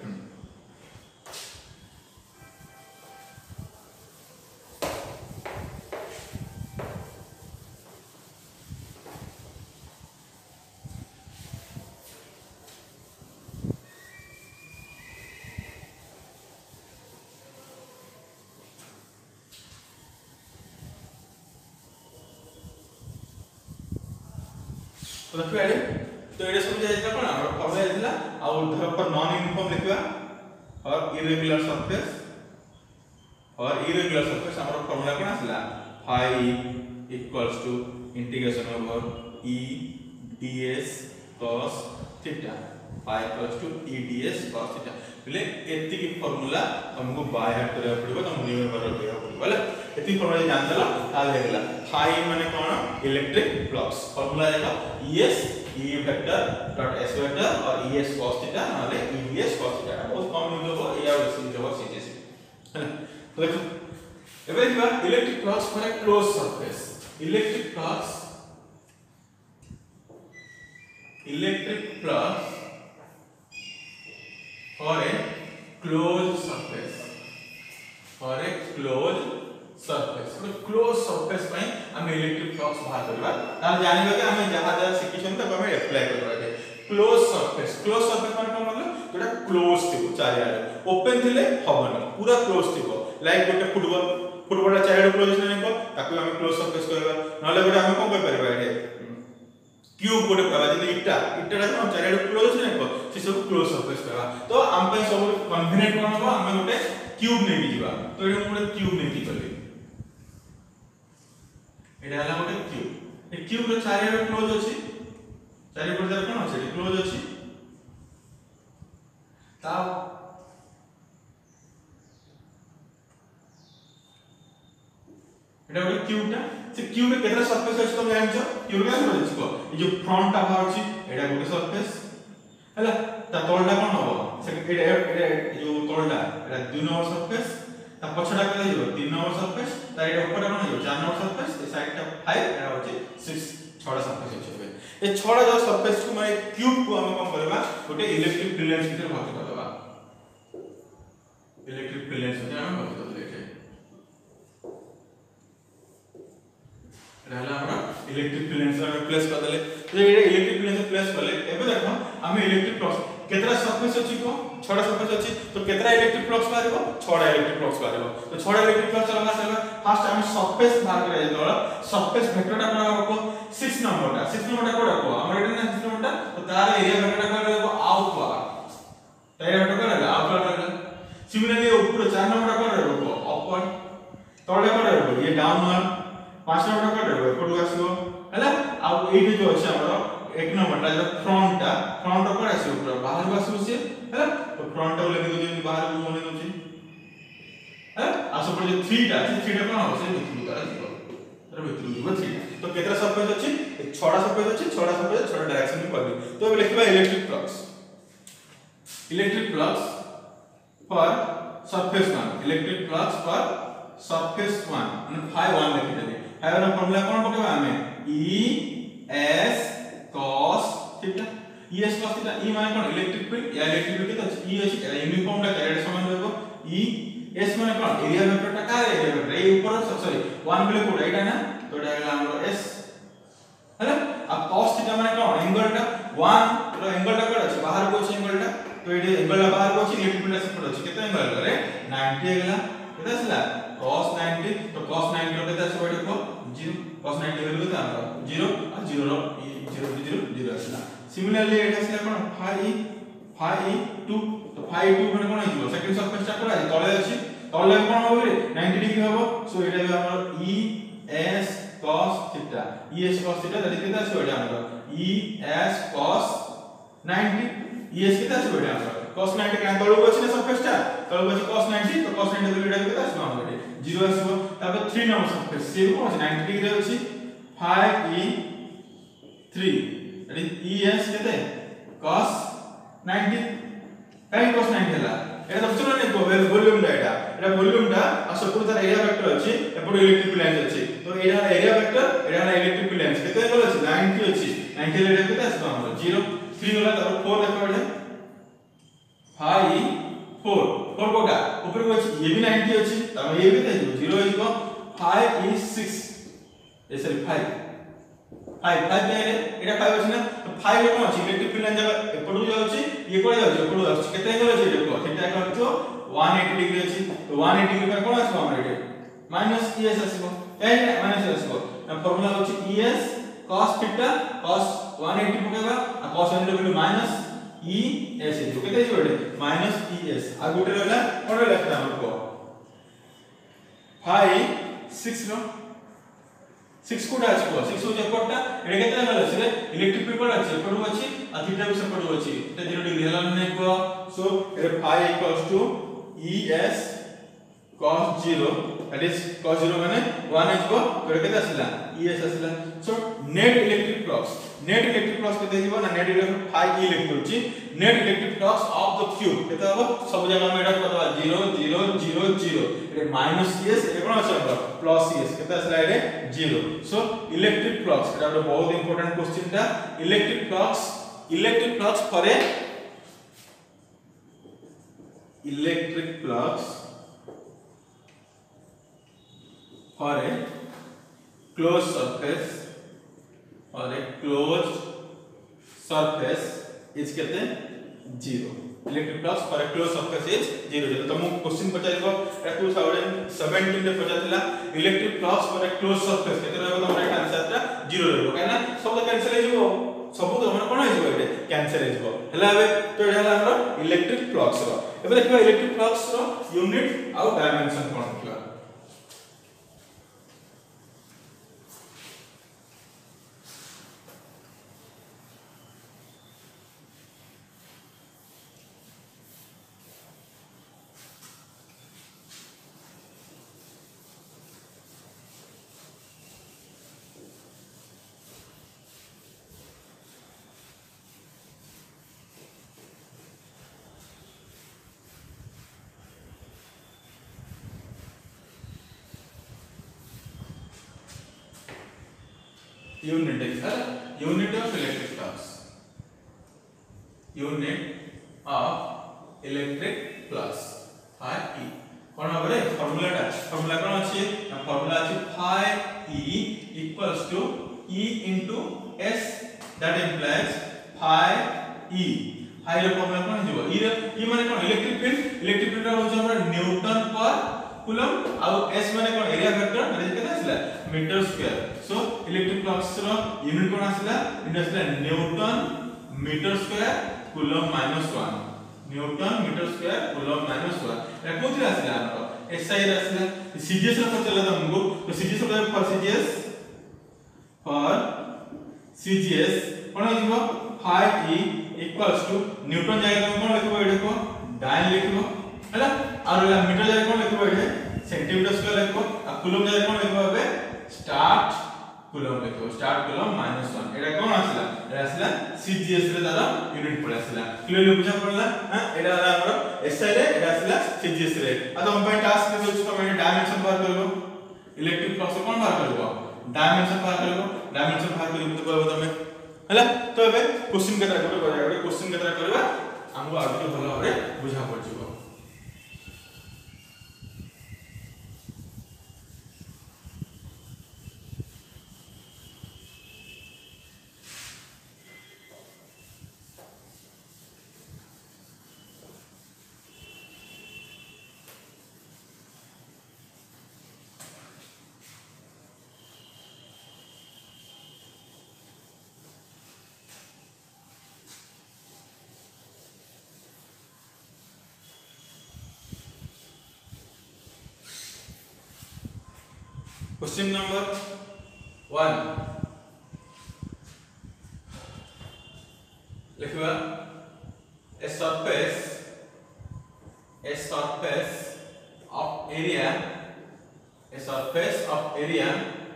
Speaker 1: तो देखो एडे तो एडे समझ जाइला कोन हमर फॉर्मूला जाइला आ उधर पर नॉन यूनिफॉर्म लिखबा और इरेगुलर सरफेस और इरेगुलर सरफेस हमर फॉर्मूला कोन आसला phi equals to integration over e ds cos theta phi equals to e ds cos theta बोले एति की फार्मूला हमको बाय हार्ट करे पड़बो त रिमेंबर रखिया पड़बो बोले एति फार्मूला जान देला ताल हेगला फाई माने कोन इलेक्ट्रिक फ्लक्स फार्मूला देखो es e vector dot s vector और es cos थीटा माने e ds cos थीटा बहुत कम यूज होबो या वैसे जो सीधे से तो देखो एबे देखबा electric flux for a close surface electric flux electric flux for a closed surface for a closed surface तो closed surface पे हम इलेक्ट्रिक फ्लक्स बाहर करबा ताल जानिबा कि हम जहां जहां सिचुएशन तक हम अप्लाई करबा के closed surface closed surface माने कोन मतलब जोटा क्लोज थिबो चारि आडे ओपन थिले हबन पूरा क्लोज थिबो लाइक गोटे फुटबॉल फुटबॉल चारि आडे क्लोज नै को ताकू हम क्लोज सरफेस करबा नले गोटे हम कोन कर परबा एटे क्यूब गोटे कहबा जे इटा इटाटा हम चारि आडे क्लोज नै को से सब क्लोज सरफेस कहबा तो हम पे सब कन्वीनियंट कोन हो हम गोटे क्यूब नै दिबा तो एटा गोटे क्यूब नै दिबले एटा हला गोटे क्यूब ए क्यूब रो चारि रो क्लोज अछि चारि पर जर कोन अछि क्लोज अछि ता एटा ଗୋଟେ क्यूब टा से क्यूब रे केतरा सरफेस अछि तमे जानछो क्यूब रे केतरा अछि को ए जो फ्रंट टा बाहर अछि एटा ଗୋଟେ सरफेस हैला ता तळडा कोन हबो से एटा एटा जो तळडा एटा दुई नंबर सरफेस ता पछडा केला हियो तीन नंबर सरफेस ता एटा ऊपर कोन हियो चार नंबर सरफेस ए साइड टा पाँच एटा होछि छह छडा सरफेस अछि ए छडा जो सरफेस को माने क्यूब को हम कोन करबा गोटे इलेक्ट्रिक फील्ड लाइन्स भीतर भर्ती करबा इलेक्ट्रिक फील्ड लाइन्स भीतर हम भर्ती करले रहला हमरा इलेक्ट्रिक फील्ड लाइन्स हम प्लेस कर देले तो ये इलेक्ट्रिक फील्ड लाइन्स प्लेस करले एबे देखो हम इलेक्ट्रिक फ्लक्स केतरा सरफेस अछि को छडा सरफेस अछि तो केतरा इलेक्ट्रिक फ्लक्स बारिबो छडा इलेक्ट्रिक फ्लक्स बारिबो तो छडा इलेक्ट्रिक फ्लक्स चलबा चलबा फास्ट हम सरफेस बाहर करे दो सरफेस वेक्टर टा कोन को छह नंबर टा छह नंबर टा कोडा को हमर एटा ना छह नंबर टा तो तार एरिया वेक्टर टा कोन को आउट वाला तार वेक्टर कोन है आउट वाला सिमिलरली ऊपर चार नंबर टा कोन को अपवर्ड तळे कोन रहबो ये डाउनवर्ड पांच नंबर टा कोन रहबो एपटू आसीबो हैला आ एठी जो अछि हमर एक नंबर टा जो फ्रंट टा फ्रंट ऊपर आसीबो ऊपर बाहर आसीबो से हैला तो फ्रंट टा लेखि दो बाहर को मने दोछि है आ सब जो तीन टा तीन टा कोन हो से भितरु तारा जीवो तारा भितरु जीवो तीन तो केतरा सरफेस अछि छडा सरफेस अछि छडा सरफेस छडा डायरेक्शन में करबी तो अब लिखबा इलेक्ट्रिक फ्लक्स इलेक्ट्रिक फ्लक्स पर सरफेस वन इलेक्ट्रिक फ्लक्स पर सरफेस वन माने फाई वन लिखि देबे फाई वन फॉर्मूला कोन पकेबा हमें E S cos theta E S cos theta E माने कोन इलेक्ट्रिक फील्ड या इलेक्ट्रिक फील्ड केते अछि E अछि यूनिफॉर्म टा कैरेट समान रहबो E S माने कोन एरिया वेक्टर टा का एरिया वेक्टर ए ऊपर सॉरी वन बिलो कोड एटा ना तो एटा हला हमरो S हैला अब cos थीटा माने कोन एंगल टा वन रो एंगल टा कोन अछि बाहर को अछि एंगल टा तो एटे एंगल टा बाहर को अछि इलेक्ट्रिक फील्ड से कोड अछि केते एंगल रे नब्बे गेला केते असला cos नब्बे तो cos नब्बे रो केते अछि को जीरो cos नब्बे वैल्यू केते हमरा जीरो आ जीरो रो जीरो जीरो जीरो असला सिमिलरली एटा असला कोन फाई फाई टू तो फाई टू माने कोन आइबो सेकंड सरफेस टा कोन आइ तळे अछि तळे कोन होबो रे नब्बे डिग्री होबो सो एटा बे हमर E S cos theta E S cos theta that केते अछि एटा हमर E S cos नब्बे E S केते अछि एटा हमर cos नब्बे का तळो अछि ना सरफेस टा तळो अछि cos नब्बे तो cos नब्बे वैल्यू केते अछि हमर जीरो आसीबो तापर तीन नंबर सरफेस से कोन अछि नब्बे डिग्री अछि फाइव E तीन एटी E S केते cos नब्बे काई cos नब्बे हला एटा तो चलो नै को वॉल्यूम टा एटा एटा वॉल्यूम टा आ सब तार एरिया वेक्टर अछि एपड इलेक्ट्रिक फील्ड लाइन्स अछि तो एटा एरिया वेक्टर एटा इलेक्ट्रिक फील्ड लाइन्स केते एंगल अछि नब्बे अछि नब्बे एटा केते आसीबो हमर जीरो तीन होला तापर चार देखो एटा फाइव फोर फोर कोटा ऊपर को अछि ये भी नब्बे अछि तब ये भी त जीरो इजको फाइव is सिक्स ए सॉरी फाइव फाइव फाइव ने एटा फाइव अछि ना तो फाइव कोन अछि इलेक्ट्रिक फील्ड लाइन जगह एपडू जो अछि ये कोन अछि एपडू अछि केते एंगल अछि देखो थीटा कोन तो एक सौ अस्सी डिग्री अछि तो एक सौ अस्सी डिग्री पर कोन आछो हमर एटे माइनस E S आसीबो ए माइनस आसीबो ना फार्मूला अछि E S cos theta cos एक सौ अस्सी पकेबा आ cos नब्बे वैल्यू माइनस E S जो केते अछि एटे माइनस E S आ गुटे रहला कोन रहला हमर को फाइव सिक्स नो सिक्स कोटा अछि को सिक्स हो जे कोटा एटा केते एंगल अछि रे इलेक्ट्रिक फील्ड कोन अछि एपडू अछि आ थीटा भी सेपडू अछि त जीरो डिग्री हला नै को सो एटा five equals to E S cos zero that is cos zero माने वन इजको तो केते आसिला E S आसिला so net electric flux net electric flux केते जीवो ना नेट इलेक्ट्रिक फाइव E लिख दोछि net electric flux of the cube केते हबो सब जगह में एटा बतावा जीरो जीरो जीरो जीरो एटा माइनस E S ए कोन अछि हमर प्लस E S केते आसिला एटे जीरो सो इलेक्ट्रिक फ्लक्स एटा बहुत इंपोर्टेंट क्वेश्चन टा electric flux electric flux for a electric flux for a closed surface or a closed surface is कहते हैं zero electric flux for a closed surface is zero जब तुम question पचारिबो two thousand seventeen रे पचारथिला electric flux for a closed surface केते रहबो तमरा एटा answer ता zero रहबो काना सब कैंसिल हे जिवो सब तो हमर कोन हे जिवो एटे कैंसिल हे जिवो हला बे तो एटा हला हमर इलेक्ट्रिक फ्लक्स रो एबे देखबा इलेक्ट्रिक फ्लक्स रो यूनिट आउ डायमेंशन कोन देखबा यूनिट है unit of electric flux unit of electric flux phi E कोन हमरे फार्मूलाटा फार्मूला कोन अछि फार्मूला अछि phi E equals to E into S that implies phi E phi रे फार्मूला कोन हिजो ई रे ई माने कोन इलेक्ट्रिक फील्ड इलेक्ट्रिक फील्ड होछ हमर न्यूटन पर कूलम आ एस माने कोन एरिया वेक्टर माने केते आसला metre square so electric flux रो यूनिट कोन आसला यूनिट आसला newton metre square coulomb minus one newton metre square coulomb minus one ए कोथि आसला हमर एसआई रे आसला सीजीएस रे पचला हमको तो सीजीएस रे फॉर सीजीएस फॉर सीजीएस कोन हिजो phi E equals to newton जायगा कोन लिखबो एडे को डाइन लिखबो हैला और मीटर जायगा कोन लिखबो एडे सेंटीमीटर स्क्वायर लिखबो आ कूलम जायगा कोन लिखबो बे स्टार्ट कूलम लिखबो स्टार्ट कूलम माइनस वन एडा कोन आसला एडा आसला सीजीएस रे तारा यूनिट पड़ आसला क्लियरली बुझा पड़ला हां एडा हमरा एसआई रे एडा आसला सीजीएस रे आ तो हम पे टास्क दे दोछ तो मैं डायमेंशन बाहर करबो इलेक्ट्रिक फ्लक्स कोन बाहर करबो डायमेंशन बाहर करबो डायमेंशन बाहर करबो तो कहबो तमे हैला तो एबे क्वेश्चन केतरा करे करा एबे क्वेश्चन केतरा करबा हमको आगे भलो भाबरे बुझा पड़जिबो Question number one. लिखवा a surface a surface of area a surface of area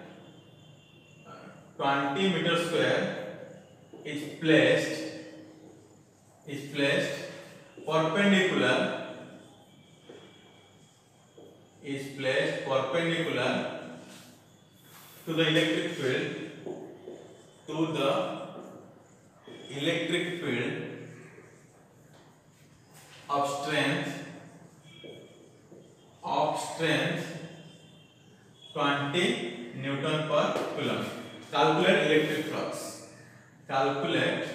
Speaker 1: twenty meter square is placed is placed perpendicular is placed perpendicular to the electric field to the electric field of strength of strength twenty newton per coulomb. Calculate electric flux. Calculate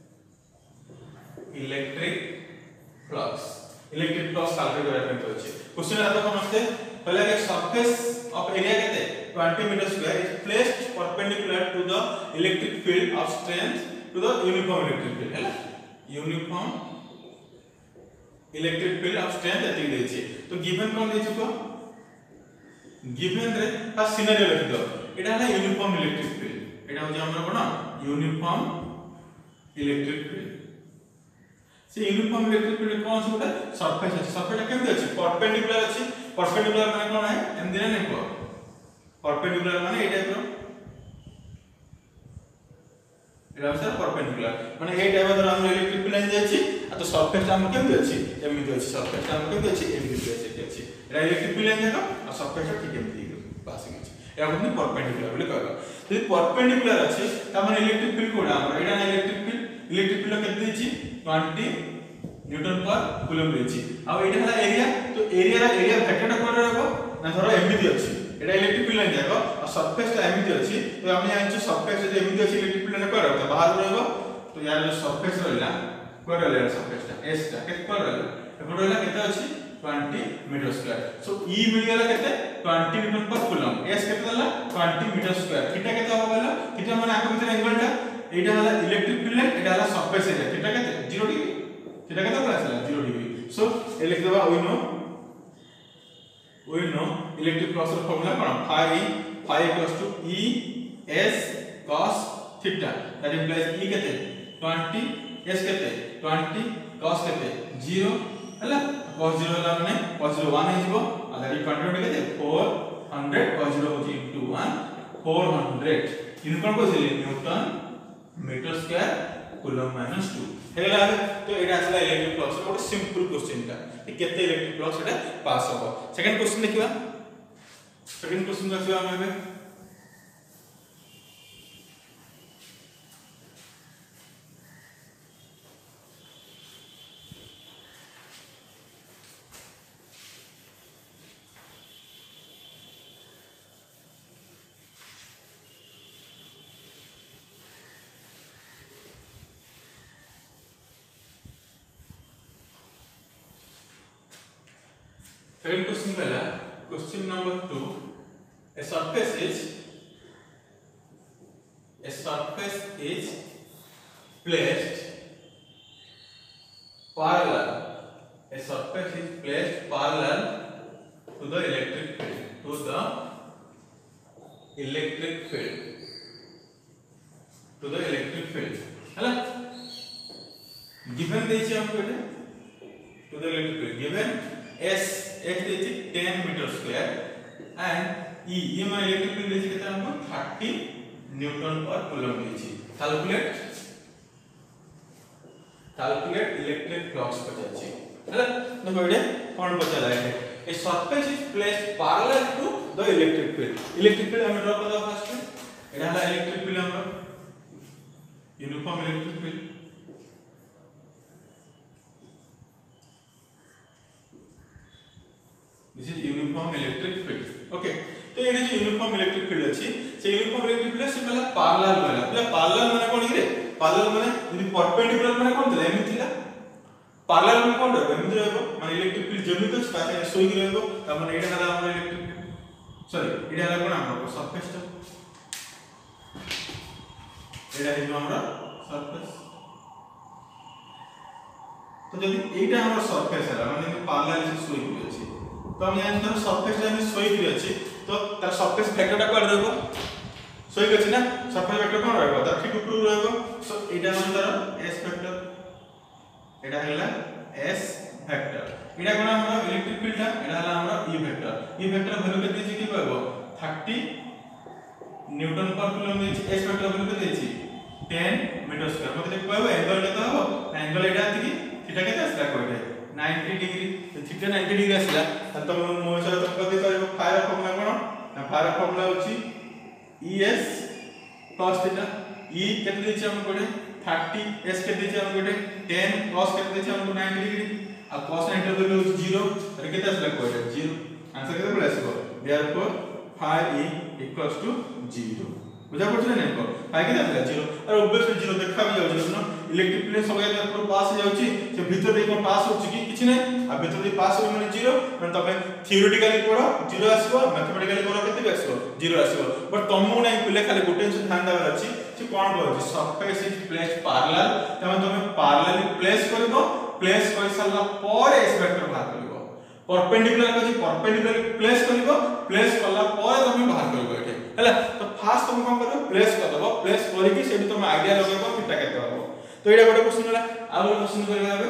Speaker 1: electric flux. Electric flux calculate करने पे होची. Question आता कौन होते? पहले एक surface of area कहते हैं twenty meter square is placed perpendicular to the electric field of strength to the uniform electric field है uniform electric field of strength एतिक देछि तो given कौन देछि को given रे आ सिनेरियो लिख दो एटा है uniform electric field एटा हो हमरा कोन uniform electric field से uniform electric field कौन से सरफेस है सरफेस केमते अछि perpendicular अछि perpendicular माने कोन है एम दिने नै को परपेंडिकुलर माने ए टाइप रो एरा सर परपेंडिकुलर माने ए टाइप रो हम इलेक्ट्रिक फील्ड लाइन जाय छी आ तो सरफेस हम केमि अछि एमिति अछि सरफेस हम केमि अछि एमिति अछि अछि एरा इलेक्ट्रिक फील्ड लाइन जाको आ सरफेस ठीक एमिति पासिंग अछि एरा कोन परपेंडिकुलर बोले कहबा यदि परपेंडिकुलर अछि त माने इलेक्ट्रिक फील्ड कोडा हमर एरा ना इलेक्ट्रिक फील्ड इलेक्ट्रिक फील्ड केते छि twenty न्यूटन पर कूलम रे छि आ एटा हला एरिया तो एरिया रा एरिया वेक्टर कोन रहबो ना धरो एमिति अछि एटा इलेक्ट्रिक फील्ड लाइन जाको और सरफेस ता एमिति अछि तो हम जानि सरफेस जे एमिति अछि इलेक्ट्रिक फील्ड लाइन पर रहता बाहर रहबो तो यार जो सरफेस रहला कोन रहला सरफेस ता एस ता केत पर रहला एपड रहला केते अछि twenty metre square so E मिल गेला केते twenty newton per coulomb S केते रहला twenty मीटर स्क्वायर थीटा केते हो गेला थीटा माने आको भीतर एंगल ता एटा हला इलेक्ट्रिक फील्ड लाइन एटा हला सरफेस एरिया थीटा केते zero डिग्री थीटा केते रहला zero डिग्री सो ए लिख देबा we know we know electric flux formula from phi phi equals to E S cos theta that implies E kete twenty S kete twenty cos kete zero hela cos zero la mane cos zero one hijibo and that twenty kete four hundred cos zero hoji into one four hundred in kon ko sile newton meter square coulomb minus two हेला तो एटा असला electric flux ଗୋଟେ simple question ता केते electric flux एटा pass हो second question देखिबा सेकंड क्वेश्चन देखिबा हम एबे Second question पहला question number two. A surface is a surface is placed parallel. A surface is placed parallel to the electric field. To the electric field. To the electric field. है ना? Given देइछि हमको एटा to the electric field. Given S S देइछि ten meter square and E E माने electric field देइछि केते हमको thirty newton per coulomb देइछि. Calculate calculate electric flux पचाछि. है ना? देखो एटा कोन पचाला है. A surface is placed parallel to the electric field. Electric field हम ड्रा करदा फर्स्ट. एटा हला electric field हमर uniform electric field. This is uniform electric field. Okay. तो ये जो uniform electric field अछि से uniform electric field से पहला parallel वाला. पहला parallel माने कोन रे? Parallel माने यदि perpendicular माने कोन थिला एमि थिला. Parallel माने कोन रहबो एमि रहबो माने electric field जेमि तो पाछे सोई रहबो त माने एटा हला हमर electric field. सॉरी एटा हला कोन हमर surface टा. एटा हिबो हमर surface. तो जदि एटा हमर surface हला माने parallel से सोई अछि तो हम यहाँ तर सरफेस जे हम सोई भी अछि तो तर सरफेस वेक्टर टा कोड रहबो सोई अछि ना सरफेस वेक्टर कोन रहबो तर ठीक ऊपर रहबो सो एटा मन तर s वेक्टर एटा हला s वेक्टर एटा कोन हमर इलेक्ट्रिक फील्ड टा एटा हला हमर e vector e vector value केते छि कि कहबो thirty न्यूटन पर कूलम छि s वेक्टर वैल्यू केते छि ten मीटर स्क्वायर मते कहबो एंगल केते हबो एंगल एटा छि कि थीटा केते असला कहबे ninety डिग्री तो थीटा ninety डिग्री असला त तुम मो सर तुम कथि करबो फायर फॉर्मूला कोन ना फायर फॉर्मूला होची es cos थीटा e केते दै छै हम कोडे thirty s केते दै छै हम कोडे ten cos केते दै छै हम ninety डिग्री आ cos ninety वैल्यू होची zero तर केते असला कोडे zero आंसर केते पड़े आसबो therefore phi e equals to zero बुझा पड़छ नै को phi केते असला zero और ऑब्वियसली zero देखा भी जाउ ना इलेक्ट्रिक फील्ड सब जगह पर पास हो जाउची से भीतर दे कोन पास होची कि किछ नै आ भीतर दे पास हो माने जीरो माने तमे थियोरेटिकली पढो जीरो आसीबो मैथमेटिकली पढो केते आसीबो जीरो आसीबो बट तमु नै पिले खाली गोटे से ध्यान देबार अछि से कोन कहउची सरफेस इज प्लेस्ड पैरेलल तमे तमे पैरेलली प्लेस करबो प्लेस कर साला पर एस वेक्टर बाहर करबो परपेंडिकुलर कछि परपेंडिकुलर प्लेस करबो प्लेस करला पर तमे बाहर करबो एठे हैला तो फास्ट तमे कोन करबो प्लेस कर दबो प्लेस करिकि सेठी तमे आईडिया लगेबो किटा केते हबो तो एटा गोटे क्वेश्चन होला आ गोटे क्वेश्चन करबा हबे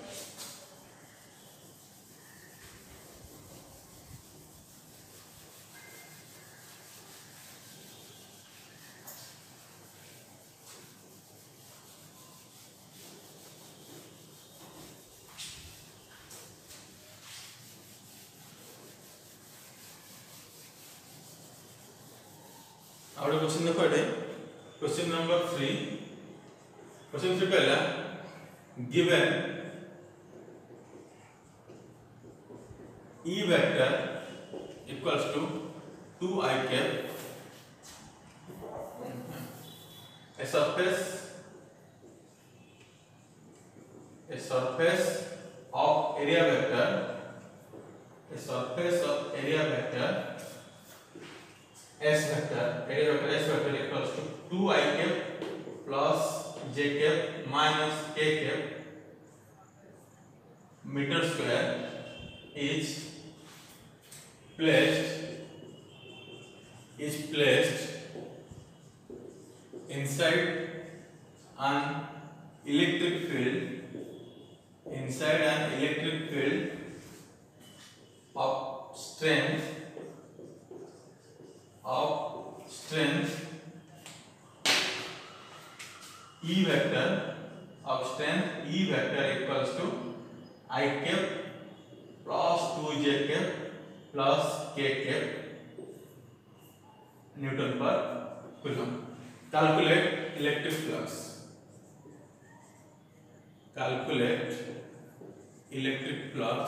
Speaker 1: आ गोटे क्वेश्चन देखो एटे क्वेश्चन नंबर three क्वेश्चन से पहला given E vector equals to two I cap a surface a surface of area vector a surface of area vector s vector area vector s vector equals to two I cap plus j cap minus k cap meter square is placed is placed inside an electric field inside an electric field of strength of strength E vector of strength E vector equals to I cap plus two j cap plus k cap Newton per coulomb. Calculate electric flux. Calculate electric flux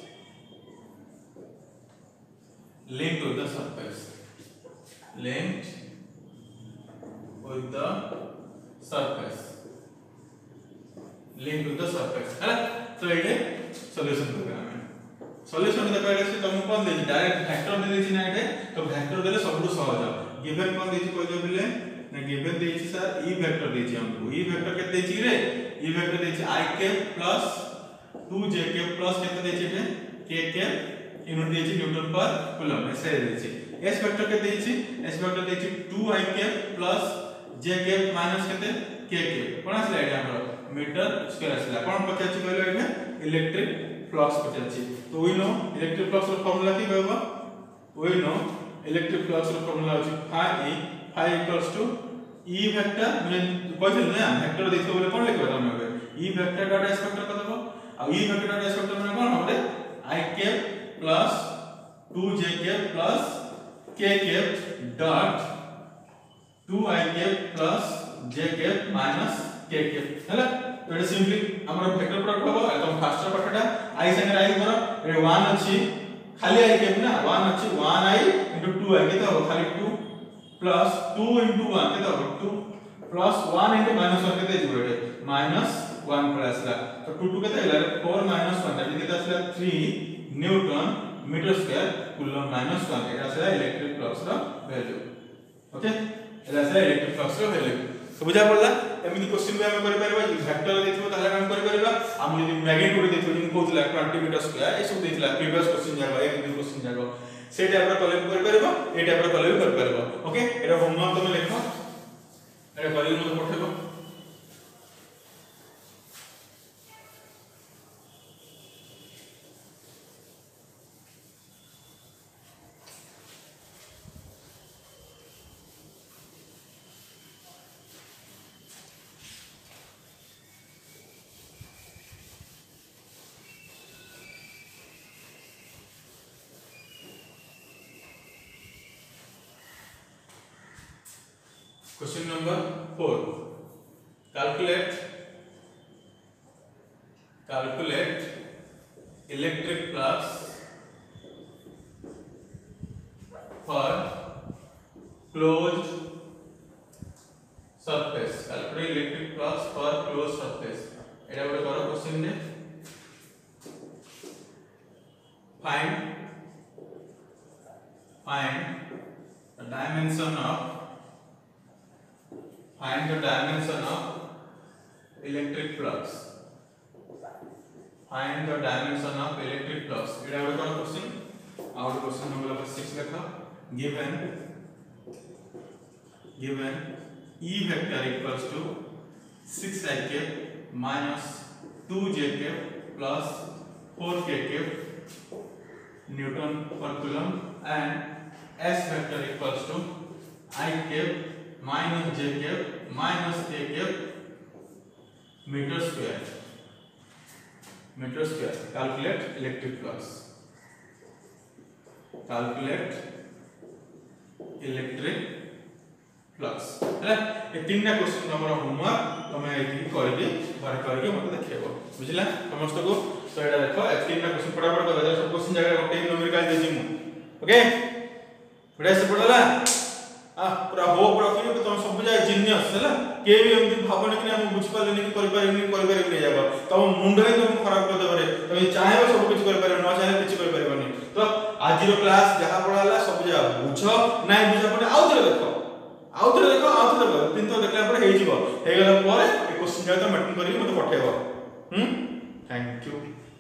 Speaker 1: linked with the surface. Linked with the surface. Linked with the surface. है ना? तो ये solution programme है. Solution देखो एटा से तुमको कोन देछि direct vector दे देछि ना एटे तो वेक्टर देले सबटु सहज गिवन कोन देछि कहजो बिले ना गिवन देछि सर ई वेक्टर देछि हमको ई वेक्टर के देछि रे ई वेक्टर देछि i cap plus two j cap plus केते देछि एटे k कैप यूनिट देछि न्यूटन पर कूलम ऐसे देछि s वेक्टर के देछि s वेक्टर देछि two i cap plus j cap minus केते k कैप कोन आसला एटा हमर मीटर स्क्वायर आसला कोन पचाछि कहलो एटा इलेक्ट्रिक फ्लक्स पचाछि तो वी नो इलेक्ट्रिक फ्लक्स रो फार्मूला की कहबो वी नो इलेक्ट्रिक फ्लक्स रो फार्मूला अछि phi phi equals to e vector मैं कहथिल ना वेक्टर देखो बोले कोन लिखबो हम एबे e vector dot s vector क देबो आ e vector dot s vector माने कोन होबे i cap plus two j cap plus k cap dot two i cap plus j cap minus k cap हैला तो एटा सिंपली हमर वेक्टर प्रोडक्ट होबो एकदम फास्टर पाठटा i संगे i करो ए वन अछि खाली i कैप ना वन अछि one i into two i केते हो खाली to plus two into one केते हो two plus one into minus one केते जिवो एटे माइनस वन प्लसला तो टू टू केते होला फोर माइनस वन दैट केते आसला three newton metre square coulomb minus one एटा आसला इलेक्ट्रिक फ्लक्स रो वैल्यू ओके एटा आसला इलेक्ट्रिक फ्लक्स रो वैल्यू तो बुझा पड़ला एमिति क्वेश्चन भी हम करि परबा वेक्टर देथिबो ताले हम करि परबा हम यदि मैग्नीट्यूड देथिबो जिन कहउतला ट्वेंटी मीटर स्क्वायर ए सब देथिला प्रीवियस क्वेश्चन जागा एक दिन क्वेश्चन जागा से टाइप रो कॉलम करि परबा ए टाइप रो कॉलम करि परबा ओके एटा होमवर्क तुम लिखो एटा कॉलम मते पठेबो Question number four. Calculate calculate electric flux for closed surface. Calculate electric flux for closed surface. एटा गोटे करो क्वेश्चन ने find find the dimension of find the dimension of electric flux find the dimension of electric flux एटा गोटे करो question out question number six लिखो given given e vector equals to six i cap minus two j cap plus four k cap newton per coulomb and s vector equals to i cap minus j cap minus k cap meter square meter square calculate electric flux calculate electric flux है ये तीनटा question हमर homework तमे एठी करके बार करके मते देखियो बुझला समस्त को तो एटा देखो ए तीनटा क्वेश्चन फटाफट कर सब क्वेश्चन जगह गोटे न्यूमेरिकल देजी मु ओके बड़ा से पड़ला आ पूरा होप रखियो कि तुम सब जाय जीनियस हैला के भी एमति भावना कि हम बुझ पाले नहीं कर पारे कर पारे नहीं जाबो तुम मुंड रे तुम खराब कर देबरे तुम चाहे सब कुछ कर पारे न चाहे कुछ कर पारे नहीं तो आज रो क्लास जहां पढ़ाला सब जा बुझो नहीं बुझा पड़े आउ थरे देखो आउ थरे देखो आउ थरे देखो तीन तो देखला पड़े हे जीवो हे गेला परे ए क्वेश्चन जा तो मेंटेन करी मते पठेबो हम थैंक यू।